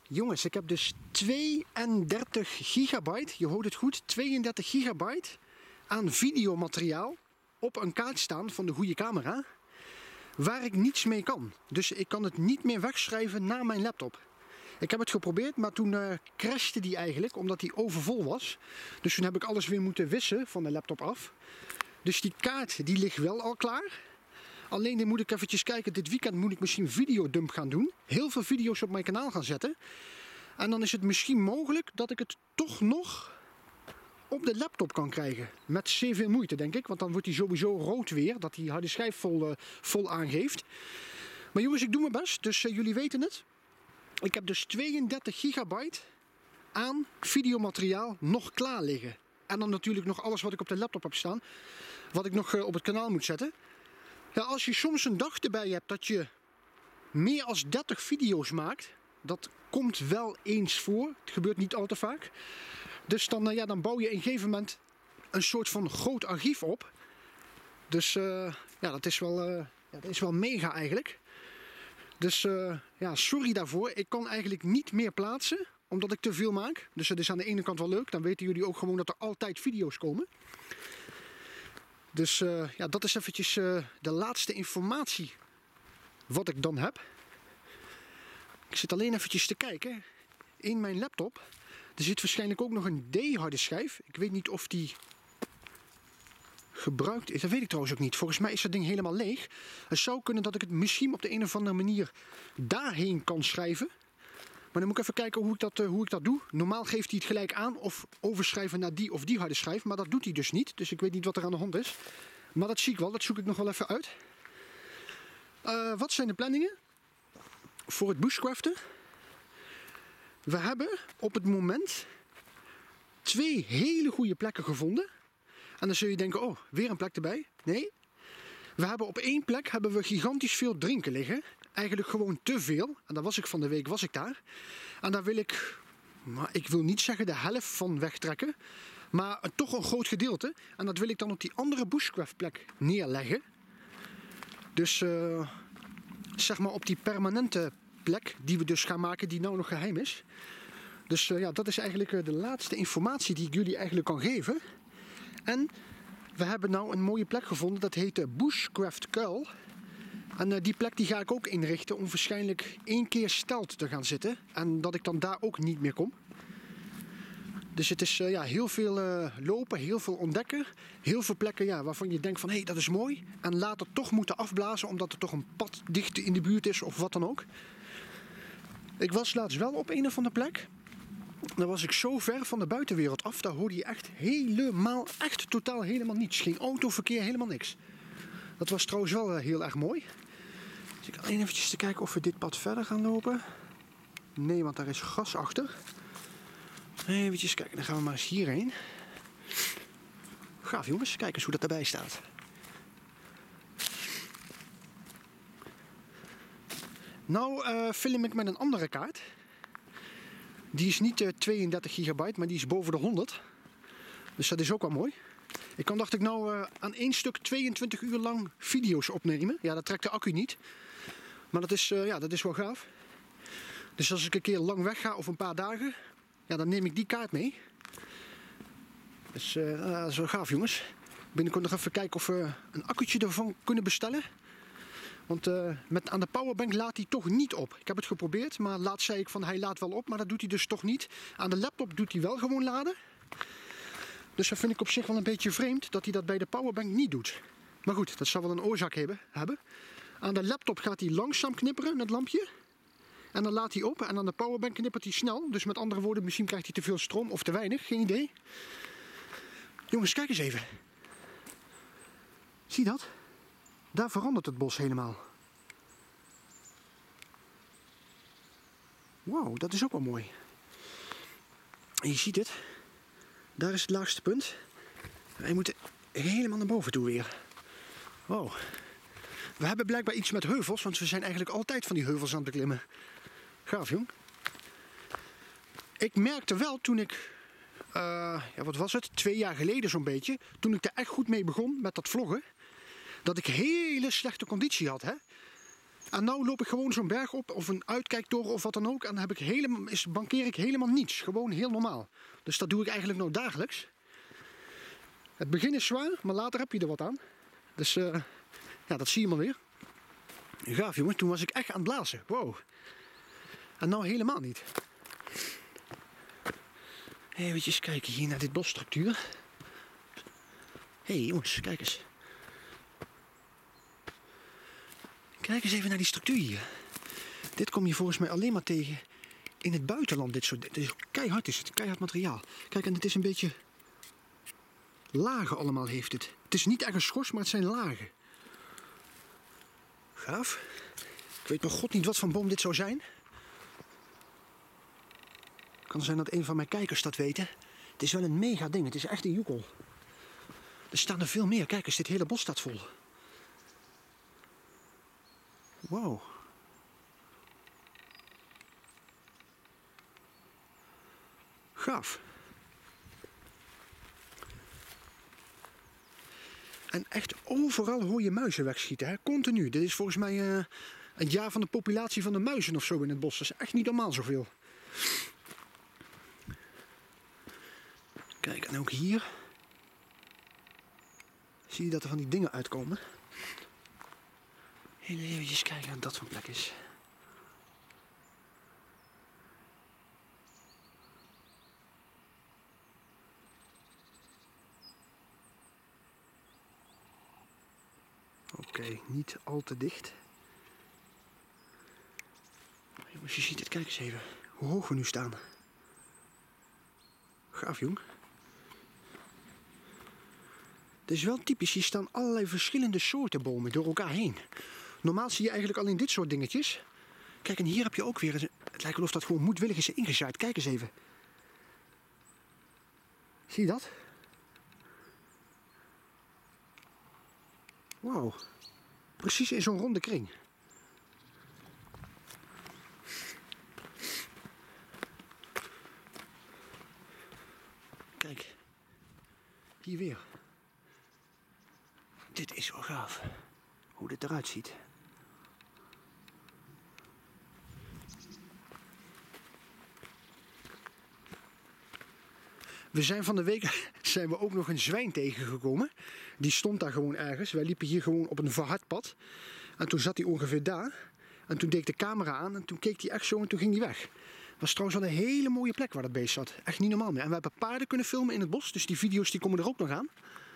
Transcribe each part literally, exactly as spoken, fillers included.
Jongens, ik heb dus tweeëndertig gigabyte, je hoort het goed, tweeëndertig gigabyte aan videomateriaal op een kaart staan van de goede camera, waar ik niets mee kan. Dus ik kan het niet meer wegschrijven naar mijn laptop. Ik heb het geprobeerd, maar toen uh, crashte die eigenlijk, omdat die overvol was. Dus toen heb ik alles weer moeten wissen van de laptop af. Dus die kaart die ligt wel al klaar. Alleen dan moet ik eventjes kijken, dit weekend moet ik misschien videodump gaan doen. Heel veel video's op mijn kanaal gaan zetten. En dan is het misschien mogelijk dat ik het toch nog op de laptop kan krijgen. Met zeer veel moeite, denk ik. Want dan wordt hij sowieso rood weer, dat die harde schijf vol, uh, vol aangeeft. Maar jongens, ik doe mijn best, dus uh, jullie weten het. Ik heb dus tweeëndertig gigabyte aan videomateriaal nog klaar liggen. En dan natuurlijk nog alles wat ik op de laptop heb staan. Wat ik nog uh, op het kanaal moet zetten. Ja, als je soms een dag erbij hebt dat je meer dan dertig video's maakt. Dat komt wel eens voor. Het gebeurt niet al te vaak. Dus dan, uh, ja, dan bouw je op een gegeven moment een soort van groot archief op. Dus uh, ja, dat is wel, uh, ja, dat is wel mega eigenlijk. Dus uh, ja, sorry daarvoor. Ik kan eigenlijk niet meer plaatsen, omdat ik te veel maak. Dus dat is aan de ene kant wel leuk. Dan weten jullie ook gewoon dat er altijd video's komen. Dus uh, ja, dat is eventjes uh, de laatste informatie wat ik dan heb. Ik zit alleen eventjes te kijken. In mijn laptop. Er zit waarschijnlijk ook nog een D-harde schijf. Ik weet niet of die gebruikt is. Dat weet ik trouwens ook niet. Volgens mij is dat ding helemaal leeg. Het zou kunnen dat ik het misschien op de een of andere manier daarheen kan schrijven. Maar dan moet ik even kijken hoe ik dat, uh, hoe ik dat doe. Normaal geeft hij het gelijk aan of overschrijven naar die of die harde schijf. Maar dat doet hij dus niet. Dus ik weet niet wat er aan de hand is. Maar dat zie ik wel. Dat zoek ik nog wel even uit. Uh, wat zijn de planningen voor het bushcraften? We hebben op het moment twee hele goede plekken gevonden. En dan zul je denken, oh, weer een plek erbij. Nee. We hebben op één plek hebben we gigantisch veel drinken liggen. Eigenlijk gewoon te veel. En daar was ik van de week, was ik daar. En daar wil ik, maar ik wil niet zeggen de helft van wegtrekken. Maar toch een groot gedeelte. En dat wil ik dan op die andere bushcraft plek neerleggen. Dus uh, zeg maar op die permanente plek die we dus gaan maken, die nou nog geheim is. Dus uh, ja, dat is eigenlijk uh, de laatste informatie die ik jullie eigenlijk kan geven. En we hebben nou een mooie plek gevonden, dat heet de Bushcraft Kuil. En uh, die plek die ga ik ook inrichten om waarschijnlijk één keer stelt te gaan zitten. En dat ik dan daar ook niet meer kom. Dus het is uh, ja, heel veel uh, lopen, heel veel ontdekken. Heel veel plekken ja, waarvan je denkt van hé, hey, dat is mooi. En later toch moeten afblazen omdat er toch een pad dicht in de buurt is of wat dan ook. Ik was laatst wel op een of andere plek. Dan was ik zo ver van de buitenwereld af. Daar hoorde je echt helemaal, echt totaal helemaal niets. Geen autoverkeer, helemaal niks. Dat was trouwens wel uh, heel erg mooi. Dus ik ga alleen eventjes te kijken of we dit pad verder gaan lopen. Nee, want daar is gras achter. Even kijken, dan gaan we maar eens hierheen. Gaaf jongens, kijk eens hoe dat erbij staat. Nou uh, film ik met een andere kaart. Die is niet uh, tweeëndertig gigabyte, maar die is boven de honderd. Dus dat is ook wel mooi. Ik kan dacht ik nou uh, aan één stuk tweeëntwintig uur lang video's opnemen. Ja, dat trekt de accu niet. Maar dat is, uh, ja, dat is wel gaaf. Dus als ik een keer lang weg ga of een paar dagen, ja, dan neem ik die kaart mee. Dus uh, dat is wel gaaf jongens. Binnenkort nog even kijken of we een accu'tje ervan kunnen bestellen. Want uh, met, aan de powerbank laat hij toch niet op. Ik heb het geprobeerd, maar laatst zei ik van hij laat wel op, maar dat doet hij dus toch niet. Aan de laptop doet hij wel gewoon laden. Dus dat vind ik op zich wel een beetje vreemd dat hij dat bij de powerbank niet doet. Maar goed, dat zal wel een oorzaak hebben. hebben. Aan de laptop gaat hij langzaam knipperen, het lampje. En dan laat hij op en aan de powerbank knippert hij snel. Dus met andere woorden, misschien krijgt hij te veel stroom of te weinig, geen idee. Jongens, kijk eens even. Zie je dat? Daar verandert het bos helemaal. Wow, dat is ook wel mooi. En je ziet het. Daar is het laagste punt. Wij moeten helemaal naar boven toe weer. Wow. We hebben blijkbaar iets met heuvels, want we zijn eigenlijk altijd van die heuvels aan het beklimmen. Gaaf, jong. Ik merkte wel toen ik, uh, ja, wat was het, twee jaar geleden zo'n beetje, toen ik er echt goed mee begon met dat vloggen, dat ik hele slechte conditie had. Hè? En nou loop ik gewoon zo'n berg op of een uitkijktoren of wat dan ook. En dan heb ik helemaal, is, bankeer ik helemaal niets. Gewoon heel normaal. Dus dat doe ik eigenlijk nou dagelijks. Het begin is zwaar, maar later heb je er wat aan. Dus uh, ja, dat zie je maar weer. Gaaf jongens, toen was ik echt aan het blazen. Wow. En nou helemaal niet. Even kijken hier naar dit bosstructuur. Hé hey, jongens, kijk eens. Kijk eens even naar die structuur hier. Dit kom je volgens mij alleen maar tegen in het buitenland. Dit soort, dit is keihard is het, keihard materiaal. Kijk, en het is een beetje lagen allemaal heeft het. Het is niet echt een schors, maar het zijn lagen. Gaaf. Ik weet nog god niet wat voor boom dit zou zijn. Kan zijn dat een van mijn kijkers dat weten. Het is wel een mega ding, het is echt een joekel. Er staan er veel meer. Kijk eens, dit hele bos staat vol. Wow. Gaaf. En echt overal hoor je muizen wegschieten, hè? Continu. Dit is volgens mij uh, het jaar van de populatie van de muizen of zo in het bos. Dat is echt niet normaal zoveel. Kijk, en ook hier zie je dat er van die dingen uitkomen. Heel even kijken wat dat voor plek is. Oké, okay, niet al te dicht. Jongens, je ziet het, kijk eens even hoe hoog we nu staan. Gaaf jong. Het is wel typisch, hier staan allerlei verschillende soorten bomen door elkaar heen. Normaal zie je eigenlijk alleen dit soort dingetjes. Kijk, en hier heb je ook weer, het lijkt alsof dat gewoon moedwillig is ingezaaid. Kijk eens even. Zie je dat? Wauw. Precies in zo'n ronde kring. Kijk. Hier weer. Dit is wel gaaf. Hoe dit eruit ziet. We zijn van de week zijn we ook nog een zwijn tegengekomen. Die stond daar gewoon ergens. Wij liepen hier gewoon op een verhard pad. En toen zat hij ongeveer daar. En toen deed ik de camera aan en toen keek hij echt zo en toen ging hij weg. Het was trouwens wel een hele mooie plek waar dat beest zat. Echt niet normaal meer. En we hebben paarden kunnen filmen in het bos. Dus die video's die komen er ook nog aan.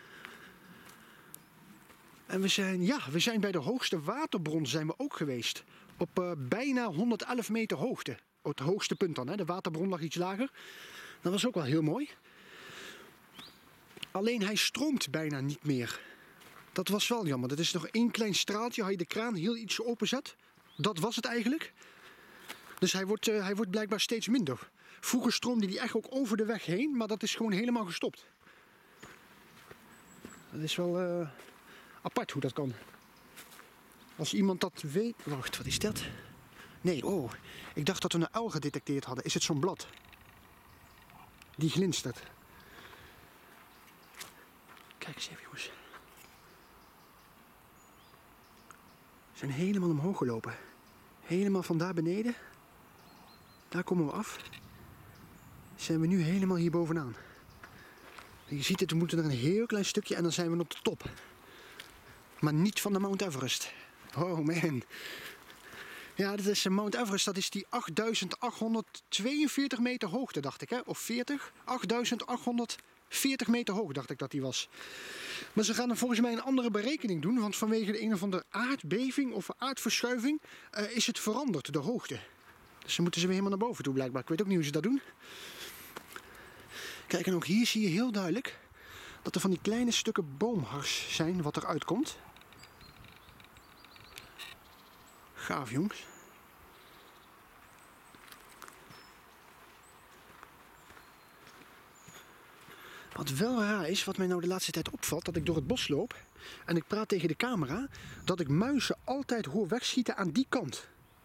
En we zijn, ja, we zijn bij de hoogste waterbron zijn we ook geweest. Op uh, bijna honderdelf meter hoogte. Op het hoogste punt dan. Hè. De waterbron lag iets lager. Dat was ook wel heel mooi. Alleen hij stroomt bijna niet meer. Dat was wel jammer. Dat is nog één klein straaltje. Als je de kraan heel iets openzet. Dat was het eigenlijk. Dus hij wordt, uh, hij wordt blijkbaar steeds minder. Vroeger stroomde hij echt ook over de weg heen. Maar dat is gewoon helemaal gestopt. Dat is wel uh, apart hoe dat kan. Als iemand dat weet... Wacht, wat is dat? Nee, oh. Ik dacht dat we een uil gedetecteerd hadden. Is het zo'n blad? Die glinstert. Kijk eens even jongens. We zijn helemaal omhoog gelopen. Helemaal van daar beneden. Daar komen we af. Zijn we nu helemaal hier bovenaan. En je ziet het, we moeten er een heel klein stukje en dan zijn we op de top. Maar niet van de Mount Everest. Oh man. Ja, dat is Mount Everest, dat is die achtduizend achthonderdtweeënveertig meter hoogte, dacht ik, hè? Of veertig? achtduizend achthonderdveertig meter hoog, dacht ik dat die was. Maar ze gaan er volgens mij een andere berekening doen, want vanwege de een of andere aardbeving of aardverschuiving uh, is het veranderd, de hoogte. Dus dan moeten ze weer helemaal naar boven toe, blijkbaar. Ik weet ook niet hoe ze dat doen. Kijk, en ook hier zie je heel duidelijk dat er van die kleine stukken boomhars zijn wat eruit komt. Gaaf, jongens. Wat wel raar is, wat mij nou de laatste tijd opvalt, dat ik door het bos loop en ik praat tegen de camera, dat ik muizen altijd hoor wegschieten aan die kant.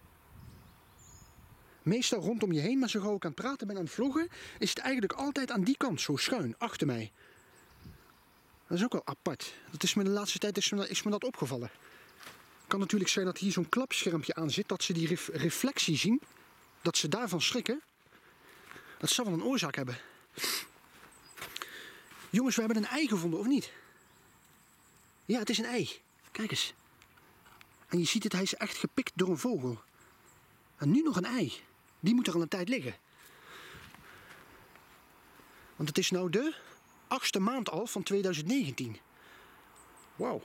Meestal rondom je heen, maar zo gauw ik aan het praten ben, aan het vloggen, is het eigenlijk altijd aan die kant, zo schuin, achter mij. Dat is ook wel apart. Dat is me de laatste tijd is me, is me dat opgevallen. Kan natuurlijk zijn dat hier zo'n klapschermpje aan zit, dat ze die ref reflectie zien, dat ze daarvan schrikken. Dat zal wel een oorzaak hebben. Jongens, we hebben een ei gevonden, of niet? Ja, het is een ei. Kijk eens. En je ziet het, hij is echt gepikt door een vogel. En nu nog een ei. Die moet er al een tijd liggen. Want het is nou de achtste maand al van tweeduizend negentien. Wauw.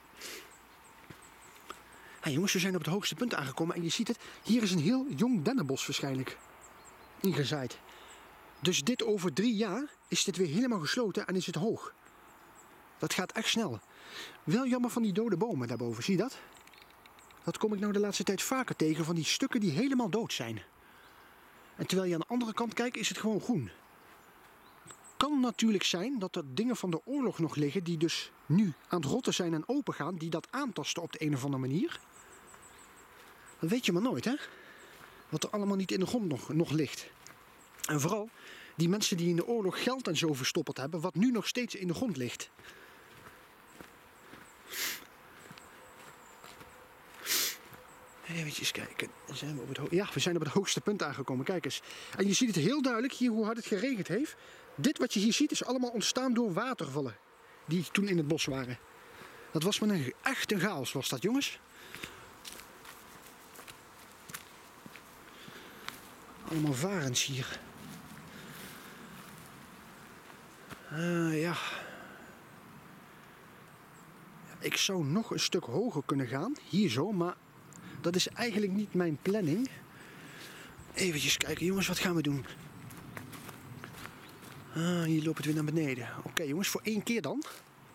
Hey jongens, we zijn op het hoogste punt aangekomen en je ziet het. Hier is een heel jong dennenbos waarschijnlijk ingezaaid. Dus dit over drie jaar is dit weer helemaal gesloten en is het hoog. Dat gaat echt snel. Wel jammer van die dode bomen daarboven, zie je dat? Dat kom ik nou de laatste tijd vaker tegen, van die stukken die helemaal dood zijn. En terwijl je aan de andere kant kijkt, is het gewoon groen. Kan natuurlijk zijn dat er dingen van de oorlog nog liggen die dus nu aan het rotten zijn en opengaan, die dat aantasten op de een of andere manier. Dat weet je maar nooit, hè? Wat er allemaal niet in de grond nog, nog ligt. En vooral die mensen die in de oorlog geld en zo verstopperd hebben, wat nu nog steeds in de grond ligt. Even kijken. Zijn we, op het ja, we zijn op het hoogste punt aangekomen. Kijk eens. En je ziet het heel duidelijk hier hoe hard het geregend heeft. Dit wat je hier ziet is allemaal ontstaan door watervallen. Die toen in het bos waren. Dat was maar een echte chaos was dat, jongens. Allemaal varens hier. Uh, ja. Ik zou nog een stuk hoger kunnen gaan. Hier zo, maar dat is eigenlijk niet mijn planning. Even kijken, jongens, wat gaan we doen? Ah, hier loopt het weer naar beneden. Oké, okay, jongens, voor één keer dan.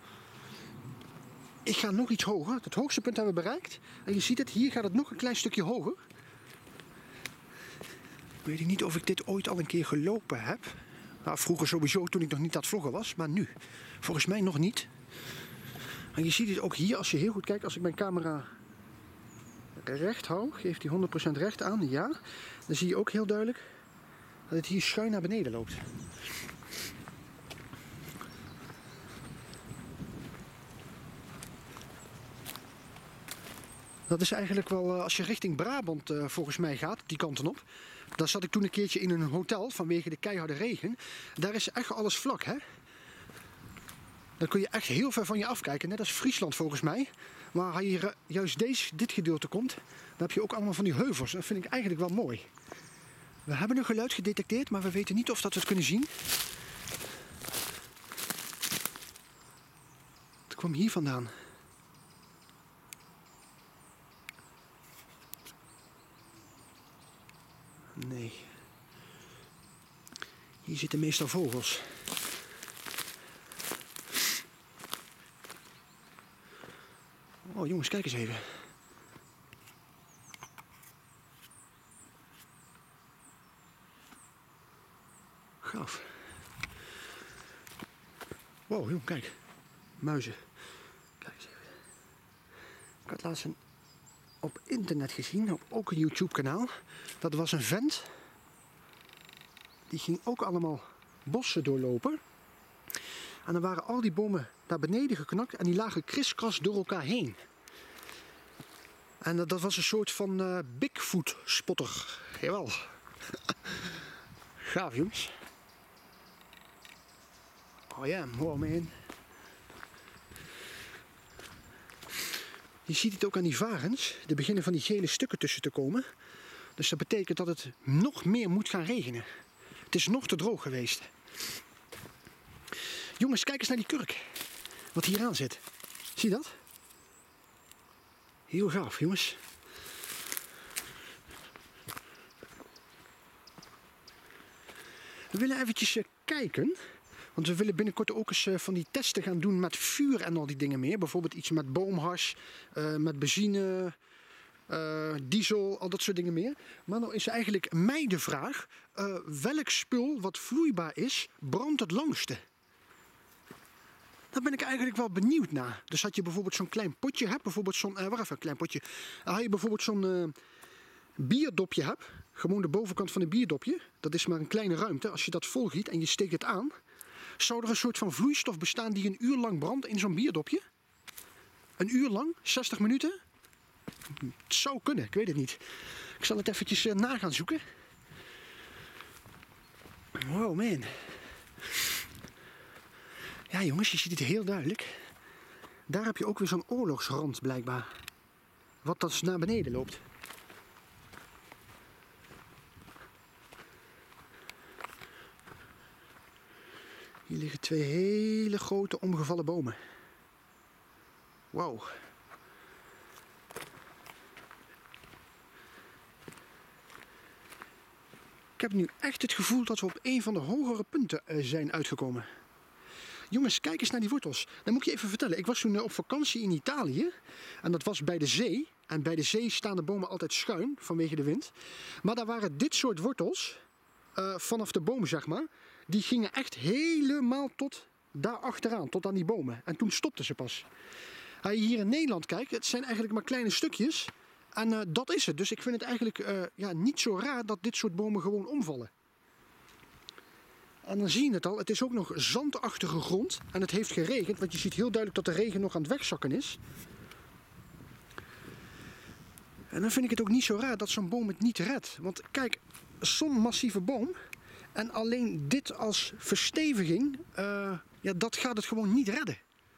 Ik ga nog iets hoger. Het hoogste punt hebben we bereikt. En je ziet het, hier gaat het nog een klein stukje hoger. Weet ik niet of ik dit ooit al een keer gelopen heb. Nou, vroeger sowieso, toen ik nog niet aan het vloggen was. Maar nu, volgens mij nog niet. En je ziet het ook hier, als je heel goed kijkt, als ik mijn camera recht hou, geeft hij honderd procent recht aan, ja. Dan zie je ook heel duidelijk dat het hier schuin naar beneden loopt. Dat is eigenlijk wel, als je richting Brabant uh, volgens mij gaat, die kanten op. Daar zat ik toen een keertje in een hotel vanwege de keiharde regen. Daar is echt alles vlak, hè. Dan kun je echt heel ver van je afkijken, net als Friesland volgens mij. Maar als je juist deze, dit gedeelte komt, dan heb je ook allemaal van die heuvels. Dat vind ik eigenlijk wel mooi. We hebben een geluid gedetecteerd, maar we weten niet of dat we het kunnen zien. Het kwam hier vandaan. Nee. Hier zitten meestal vogels. Oh jongens, kijk eens even. Gaaf. Wow, jong, kijk. Muizen. Kijk eens even. Ik had laatst een, op internet gezien, op ook een YouTube kanaal. Dat was een vent. Die ging ook allemaal bossen doorlopen. En dan waren al die bomen naar beneden geknakt en die lagen kriskras door elkaar heen. En dat, dat was een soort van uh, Bigfoot-spotter. Jawel. Gaaf, jongens. Oh ja, wow man. Je ziet het ook aan die varens. Er beginnen van die gele stukken tussen te komen. Dus dat betekent dat het nog meer moet gaan regenen. Het is nog te droog geweest. Jongens, kijk eens naar die kurk. Wat hier aan zit. Zie je dat? Heel gaaf, jongens. We willen eventjes uh, kijken. Want we willen binnenkort ook eens uh, van die testen gaan doen met vuur en al die dingen meer. Bijvoorbeeld iets met boomhars, uh, met benzine, uh, diesel, al dat soort dingen meer. Maar nou is eigenlijk mij de vraag, uh, welk spul wat vloeibaar is, brandt het langste? Daar ben ik eigenlijk wel benieuwd naar. Dus dat je bijvoorbeeld zo'n klein potje hebt, bijvoorbeeld zo'n, uh, wacht even, een klein potje. Als je bijvoorbeeld zo'n uh, bierdopje hebt, gewoon de bovenkant van een bierdopje, dat is maar een kleine ruimte. Als je dat volgiet en je steekt het aan, zou er een soort van vloeistof bestaan die een uur lang brandt in zo'n bierdopje? Een uur lang? zestig minuten? Het zou kunnen, ik weet het niet. Ik zal het eventjes uh, na gaan zoeken. Wow, man. Ja jongens, je ziet het heel duidelijk. Daar heb je ook weer zo'n oorlogsrand blijkbaar. Wat dan naar beneden loopt. Hier liggen twee hele grote omgevallen bomen. Wauw. Ik heb nu echt het gevoel dat we op een van de hogere punten zijn uitgekomen. Jongens, kijk eens naar die wortels. Dan moet ik je even vertellen. Ik was toen op vakantie in Italië. En dat was bij de zee. En bij de zee staan de bomen altijd schuin vanwege de wind. Maar daar waren dit soort wortels. Uh, vanaf de boom, zeg maar. Die gingen echt helemaal tot daar achteraan. Tot aan die bomen. En toen stopten ze pas. Als je hier in Nederland kijkt. Het zijn eigenlijk maar kleine stukjes. En uh, dat is het. Dus ik vind het eigenlijk uh, ja, niet zo raar dat dit soort bomen gewoon omvallen. En dan zie je het al, het is ook nog zandachtige grond en het heeft geregend, want je ziet heel duidelijk dat de regen nog aan het wegzakken is. En dan vind ik het ook niet zo raar dat zo'n boom het niet redt. Want kijk, zo'n massieve boom en alleen dit als versteviging, uh, ja, dat gaat het gewoon niet redden.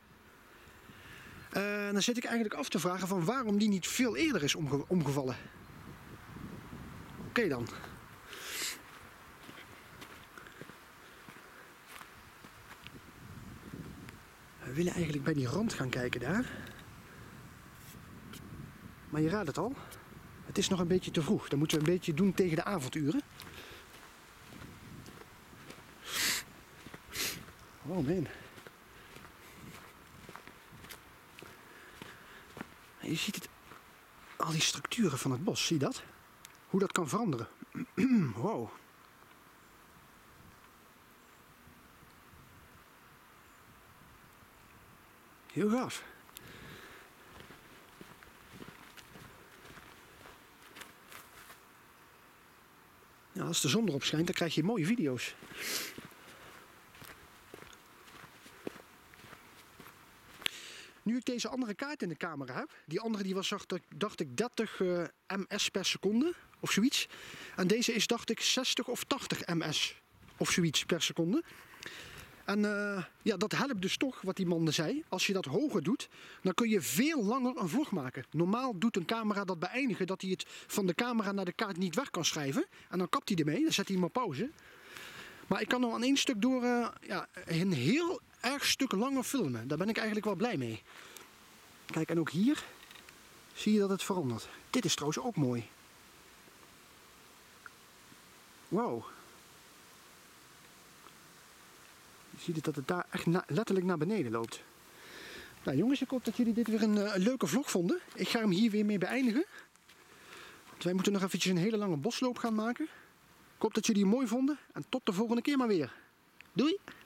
Uh, dan zit ik eigenlijk af te vragen van waarom die niet veel eerder is omge omgevallen. Oké okay dan. We willen eigenlijk bij die rand gaan kijken daar. Maar je raadt het al. Het is nog een beetje te vroeg. Dat moeten we een beetje doen tegen de avonduren. Oh man. Je ziet het. Al die structuren van het bos, zie je dat? Hoe dat kan veranderen. Wow. Heel gaaf. Ja, als de zon erop schijnt, dan krijg je mooie video's. Nu ik deze andere kaart in de camera heb, die andere die was, dacht ik, dertig uh, ms per seconde of zoiets. En deze is, dacht ik, zestig of tachtig ms of zoiets per seconde. En uh, ja, dat helpt dus toch, wat die man zei. Als je dat hoger doet, dan kun je veel langer een vlog maken. Normaal doet een camera dat beëindigen, dat hij het van de camera naar de kaart niet weg kan schrijven. En dan kapt hij ermee, dan zet hij hem op pauze. Maar ik kan nou aan één stuk door uh, ja, een heel erg stuk langer filmen. Daar ben ik eigenlijk wel blij mee. Kijk, en ook hier zie je dat het verandert. Dit is trouwens ook mooi. Wauw. Je ziet het dat het daar echt na, letterlijk naar beneden loopt. Nou jongens, ik hoop dat jullie dit weer een, uh, een leuke vlog vonden. Ik ga hem hier weer mee beëindigen. Want wij moeten nog eventjes een hele lange bosloop gaan maken. Ik hoop dat jullie hem mooi vonden. En tot de volgende keer maar weer. Doei!